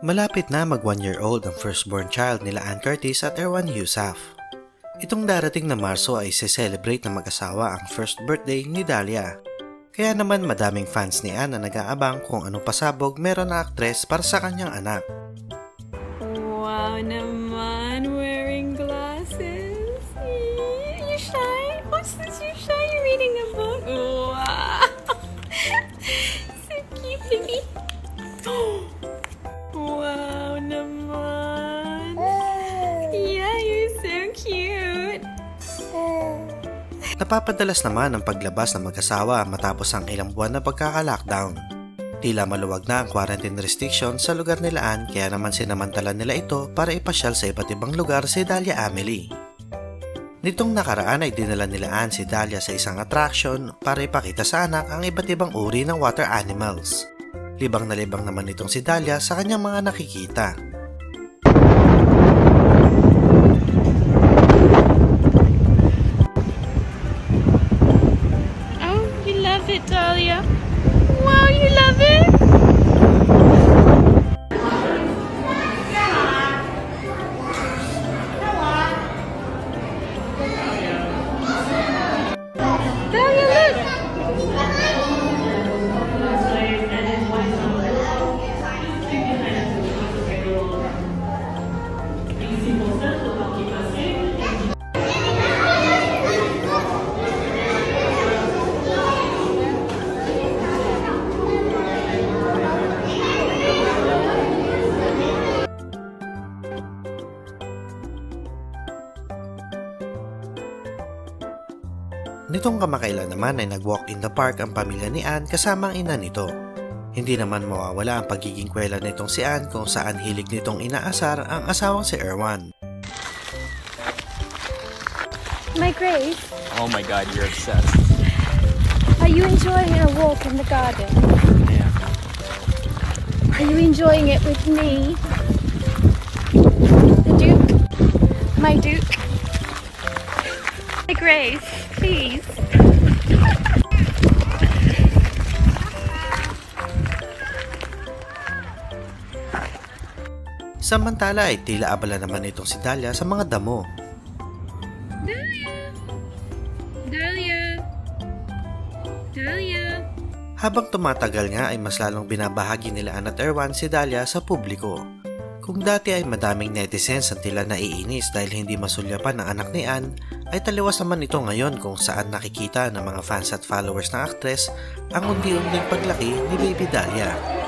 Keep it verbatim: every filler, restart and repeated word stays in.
Malapit na mag one year old ang firstborn child nila Ann Curtis at Erwan Heussaff. Itong darating na Marso ay se-celebrate ng mag-asawa ang first birthday ni Dahlia. Kaya naman madaming fans ni Ann na nag-aabang kung anong pasabog meron na aktres para sa kanyang anak. Wow naman, wearing glasses. Are you shy? What's this? You're shy? You're reading a book? Wow. So cute, baby. Wow naman. Yeah, you're so cute. Napapadalas naman ang paglabas ng mag-asawa matapos ang ilang buwan na pagkaka-lockdown. Tila maluwag na ang quarantine restriction sa lugar nila Ann, kaya naman sinamantala nila ito para ipasyal sa iba't ibang lugar si Dahlia Amelie. Nitong nakaraan ay dinala nila Ann si Dahlia sa isang attraction para ipakita sa anak ang iba't ibang uri ng water animals. Libang na libang naman itong si Dahlia sa kanyang mga nakikita. Oh, you love it, Dahlia. Wow, you love it? Dahlia, look! Nitong kamakailan naman ay nag-walk in the park ang pamilya ni Ann kasama ang ina nito. Hindi naman mawawala ang pagiging kwela nitong si Ann kung saan hilig nitong inaasar ang asawang si Erwan. My Grace. Oh my god, you're obsessed. Are you enjoying a walk in the garden? Yeah. Are you enjoying it with me? The Duke? My Duke? My Grace, please. Samantala ay tila abala naman itong si Dahlia sa mga damo. Dahlia! Dahlia! Dahlia! Habang tumatagal nga ay mas lalong binabahagi nila Ann at Erwan si Dahlia sa publiko. Kung dati ay madaming netizens ang tila naiinis dahil hindi masulyapan ang anak ni Ann, ay taliwas naman ito ngayon kung saan nakikita ng mga fans at followers ng aktres ang undi-unding paglaki ni Baby Dahlia.